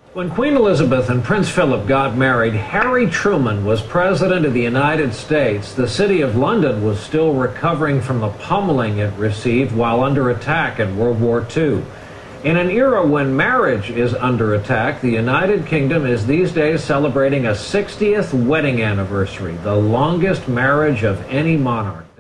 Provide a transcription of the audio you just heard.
When Queen Elizabeth and Prince Philip got married, Harry Truman was President of the United States. The city of London was still recovering from the pummeling it received while under attack in World War II. In an era when marriage is under attack, the United Kingdom is these days celebrating a 60th wedding anniversary, the longest marriage of any monarch.